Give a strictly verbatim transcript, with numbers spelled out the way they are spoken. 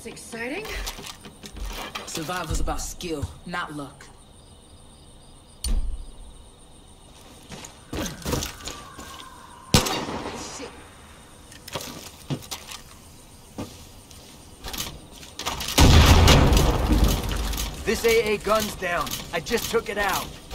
That's exciting. Survival's about skill, not luck. Shit. This A A gun's down. I just took it out.